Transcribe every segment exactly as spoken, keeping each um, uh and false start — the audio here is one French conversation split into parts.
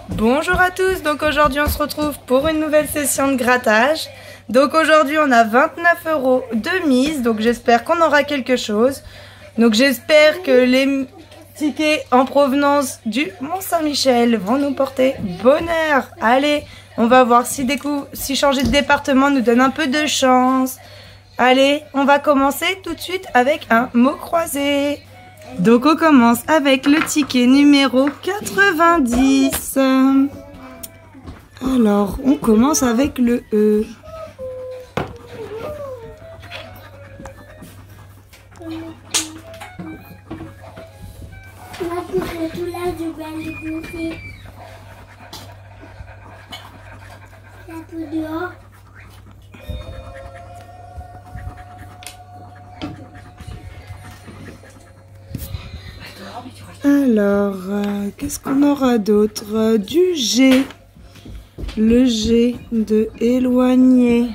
Bonjour à tous, donc aujourd'hui on se retrouve pour une nouvelle session de grattage. Donc aujourd'hui on a vingt-neuf euros de mise, donc j'espère qu'on aura quelque chose. Donc j'espère que les tickets en provenance du Mont-Saint-Michel vont nous porter bonheur. Allez, on va voir si, si changer de département nous donne un peu de chance. Allez, on va commencer tout de suite avec un mot croisé. Donc on commence avec le ticket numéro quatre-vingt-dix. Alors, on commence avec le E. Alors, euh, qu'est-ce qu'on aura d'autre? Du G. Le G de éloigner.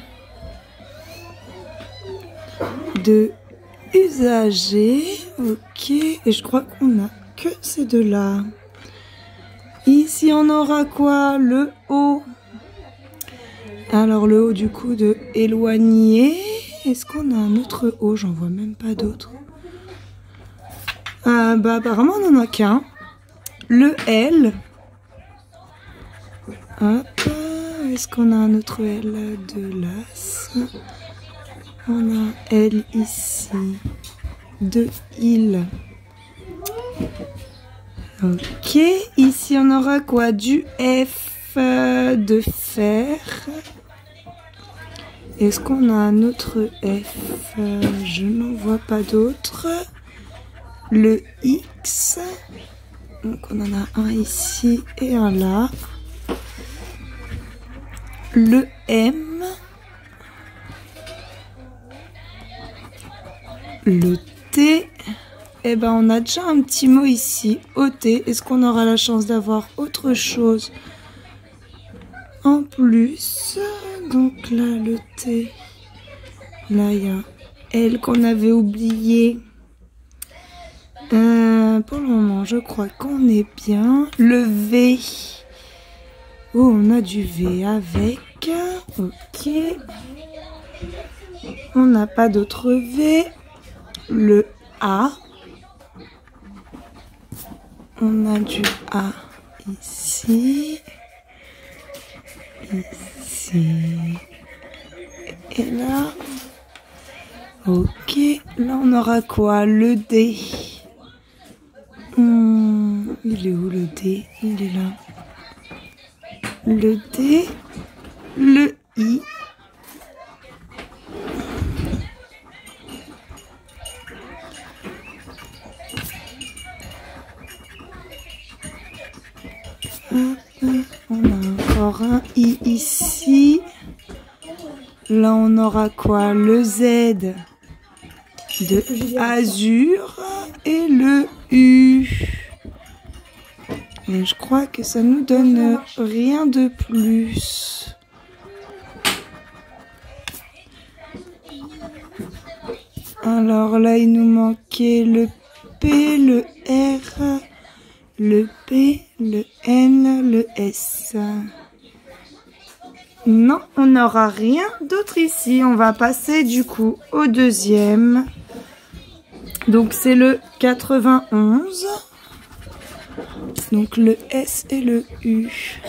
De usager. Ok. Et je crois qu'on a que ces deux-là. Ici, on aura quoi? Le O. Alors, le O du coup de éloigner. Est-ce qu'on a un autre O? J'en vois même pas d'autre. Euh, bah apparemment on n'en a qu'un. Le L. Hop. Est-ce qu'on a un autre L de l'as? On a un L ici. De il. Ok. Ici on aura quoi? Du F de fer. Est-ce qu'on a un autre F? Je n'en vois pas d'autre. Le X, donc on en a un ici et un là. Le M. Le T. Eh ben on a déjà un petit mot ici, O T. Est-ce qu'on aura la chance d'avoir autre chose en plus? Donc là, le T. Là, il y a L qu'on avait oublié. Euh, pour le moment, je crois qu'on est bien. Le V. Oh, on a du V avec. Ok. On n'a pas d'autre V. Le A. On a du A ici. Ici. Et là. Ok. Là, on aura quoi? Le D. Hum, il est où le D? Il est là. Le D, le I. Hop, on a encore un I ici. Là, on aura quoi? Le Z de azur et le U. Et je crois que ça nous donne rien de plus. Alors là, il nous manquait le P, le R, le P, le N, le S. Non, on n'aura rien d'autre ici. On va passer du coup au deuxième. Donc c'est le quatre-vingt-onze. Donc le S et le U.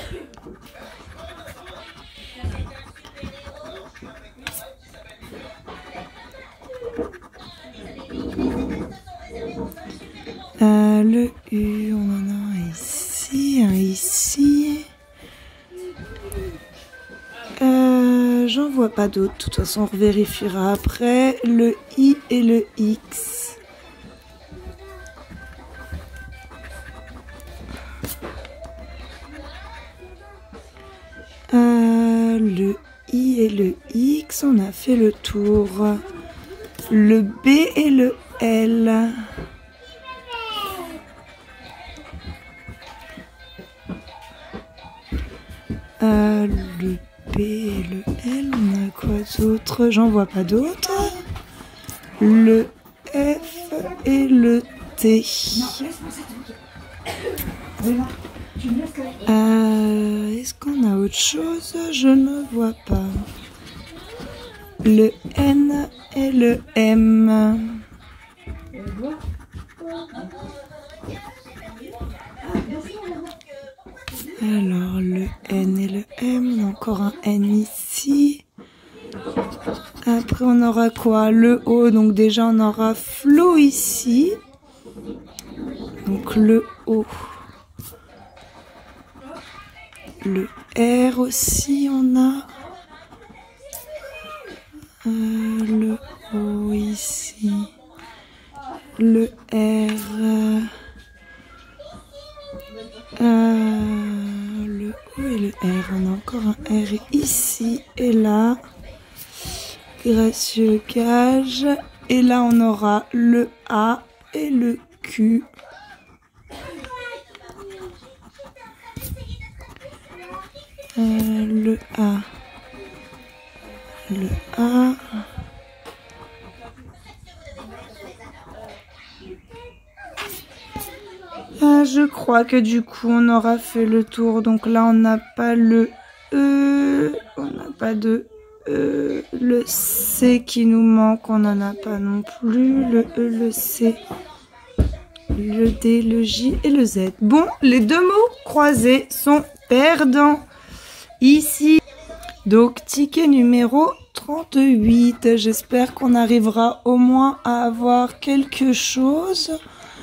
Euh, le U, on en a un ici, un ici. Euh, j'en vois pas d'autres. De toute façon, on revérifiera après. Le I et le X. Euh, le I et le X, on a fait le tour. Le B et le L. Euh, le B et le L, on a quoi d'autre? J'en vois pas d'autre. Le F et le T. Euh, Est-ce qu'on a autre chose? Je ne vois pas. Le N et le M. Alors le N et le M, on a encore un N ici. Après on aura quoi? Le O, donc déjà on aura Flo ici. Donc le O. Le R aussi on a. Euh, le O ici. Le R. Euh, le O et le R. On a encore un R ici et là. Gracieux Gage. Et là, on aura le A et le Q. Euh, le A. Le A. Ah, je crois que du coup on aura fait le tour. Donc là on n'a pas le E, on n'a pas de E, le C qui nous manque, on n'en a pas non plus, le E, le C, le D, le J et le Z. Bon, les deux mots croisés sont perdants ici. Donc ticket numéro trente-huit, j'espère qu'on arrivera au moins à avoir quelque chose.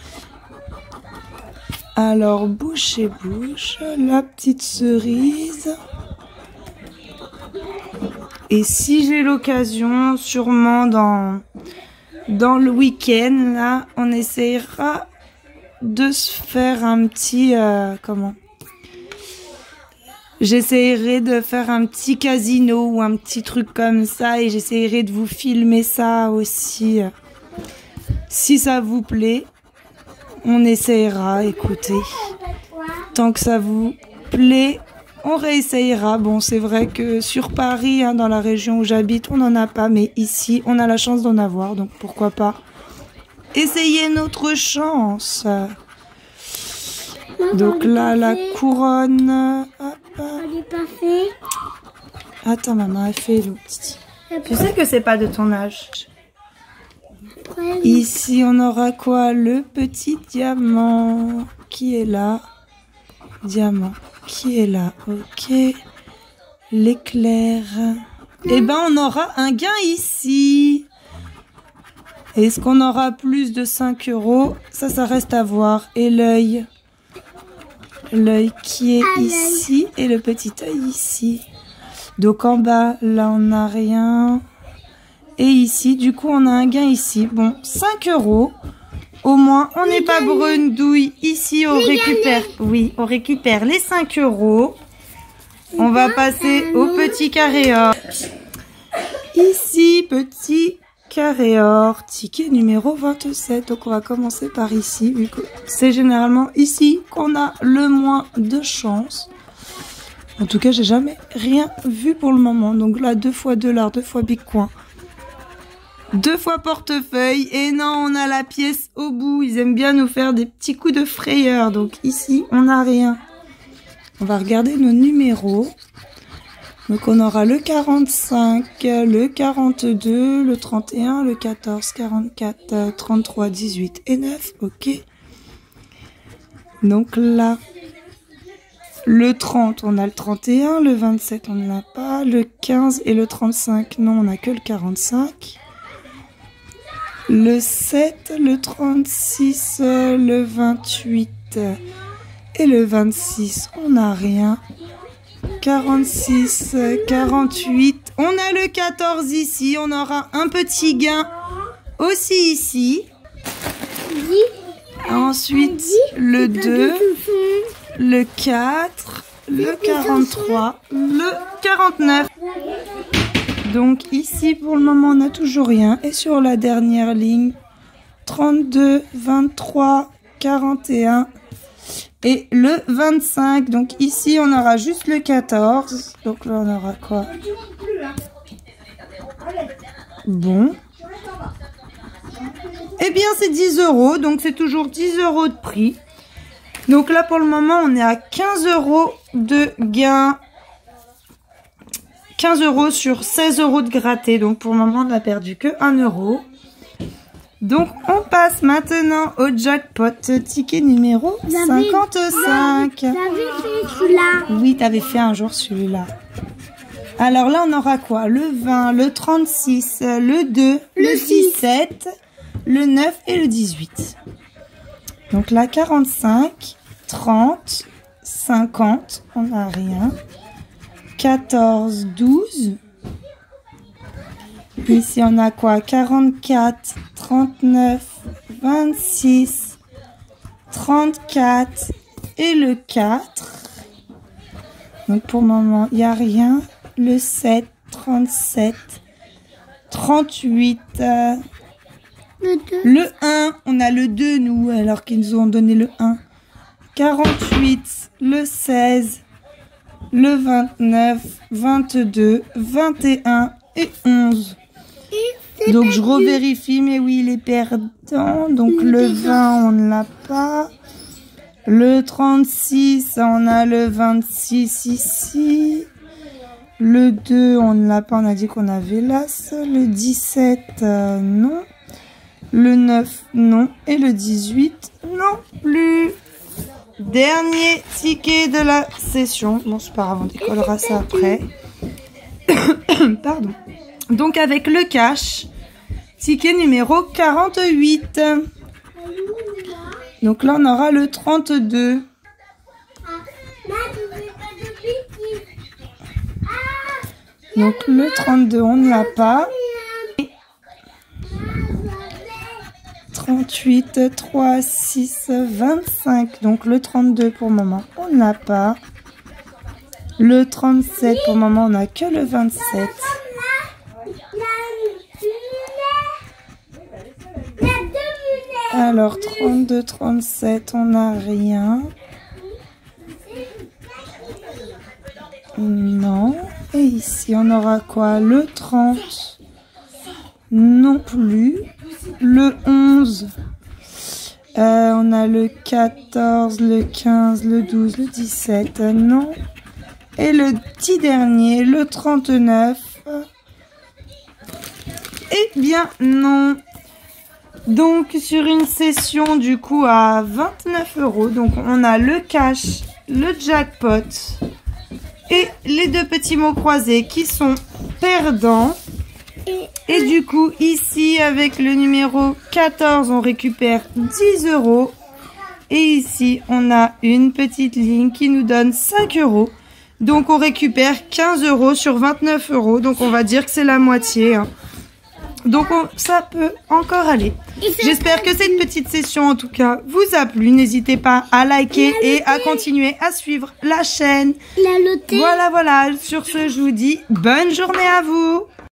Alors, bouche et bouche, la petite cerise. Et si j'ai l'occasion, sûrement dans, dans le week-end, là, on essayera de se faire un petit... Euh, comment? J'essayerai de faire un petit casino ou un petit truc comme ça. Et j'essayerai de vous filmer ça aussi. Euh, si ça vous plaît. On essayera, écoutez, tant que ça vous plaît, on réessayera. Bon, c'est vrai que sur Paris, hein, dans la région où j'habite, on n'en a pas, mais ici, on a la chance d'en avoir, donc pourquoi pas essayer notre chance. Donc là, la couronne... Hop. Attends, maman, elle fait l'eau. Tu sais que c'est pas de ton âge. Ici, on aura quoi? Le petit diamant qui est là. Diamant qui est là. Ok. L'éclair. Eh ben, on aura un gain ici. Est-ce qu'on aura plus de cinq euros? Ça, ça reste à voir. Et l'œil. L'œil qui est ici. Et le petit œil ici. Donc, en bas, là, on n'a rien. Et ici, du coup, on a un gain ici. Bon, cinq euros. Au moins, on n'est pas brendouille. Ici, on récupère... Oui, on récupère les cinq euros. On va passer au petit carré or. Ici, petit carré or. Ticket numéro vingt-sept. Donc, on va commencer par ici. Vu que c'est généralement ici qu'on a le moins de chance. En tout cas, j'ai jamais rien vu pour le moment. Donc là, deux fois dollars, deux fois big coin. Deux fois portefeuille. Et non, on a la pièce au bout. Ils aiment bien nous faire des petits coups de frayeur. Donc ici, on n'a rien. On va regarder nos numéros. Donc on aura le quarante-cinq, le quarante-deux, le trente et un, le quatorze, quarante-quatre, trente-trois, dix-huit et neuf. Ok. Donc là, le trente, on a le trente et un. Le vingt-sept, on ne l'a pas. Le quinze et le trente-cinq, non, on n'a que le quarante-cinq. Le sept, le trente-six, le vingt-huit et le vingt-six, on n'a rien. quarante-six, quarante-huit, on a le quatorze ici, on aura un petit gain aussi ici. Ensuite, le deux, le quatre, le quarante-trois, le quarante-neuf. Donc ici, pour le moment, on n'a toujours rien. Et sur la dernière ligne, trente-deux, vingt-trois, quarante et un et le vingt-cinq. Donc ici, on aura juste le quatorze. Donc là, on aura quoi? Bon. Eh bien, c'est dix euros. Donc c'est toujours dix euros de prix. Donc là, pour le moment, on est à quinze euros de gain. quinze euros sur seize euros de gratté. Donc pour le moment, on n'a perdu que un euro. Donc on passe maintenant au jackpot. Ticket numéro cinquante-cinq. J'avais fait celui-là. Oui, t'avais fait un jour celui-là. Alors là, on aura quoi? Le vingt, le trente-six, le deux, le, le dix-sept, le neuf et le dix-huit. Donc là, quarante-cinq, trente, cinquante, on n'a rien. quatorze, douze. Ici, on a quoi? quarante-quatre, trente-neuf, vingt-six, trente-quatre et le quatre. Donc pour le moment, il n'y a rien. Le sept, trente-sept, trente-huit. Euh, Le deux. le un, on a le deux, nous, alors qu'ils nous ont donné le un. quarante-huit, le seize, le vingt-neuf, vingt-deux, vingt et un et onze. Donc je revérifie, mais oui, il est perdant. Donc le vingt, on ne l'a pas. Le trente-six, on a le vingt-six ici. Le deux, on ne l'a pas, on a dit qu'on avait l'as. Le dix-sept, euh, non. Le neuf, non. Et le dix-huit, non plus. Dernier ticket de la session. Bon, c'est pas grave, on décollera ça après. Pardon. Donc avec le cash, ticket numéro quarante-huit. Donc là, on aura le trente-deux. Donc le trente-deux, on ne l'a pas. trente-huit, trois, six, vingt-cinq. Donc le trente-deux pour le moment, on ne l'a pas. Le trente-sept, pour le moment, on n'a que le vingt-sept. Alors trente-deux, trente-sept, on n'a rien. Non. Et ici, on aura quoi? Le trente. Non plus. Le onze. Euh, on a le quatorze, le quinze, le douze, le dix-sept. Non. Et le petit dernier, le trente-neuf. Eh bien, non. Donc, sur une session, du coup, à vingt-neuf euros. Donc, on a le cash, le jackpot et les deux petits mots croisés qui sont perdants. Et du coup, ici, avec le numéro quatorze, on récupère dix euros. Et ici, on a une petite ligne qui nous donne cinq euros. Donc, on récupère quinze euros sur vingt-neuf euros. Donc, on va dire que c'est la moitié. Hein. Donc, on, ça peut encore aller. J'espère que cette petite session, en tout cas, vous a plu. N'hésitez pas à liker et à continuer à suivre la chaîne. La Voilà, voilà. Sur ce, je vous dis bonne journée à vous.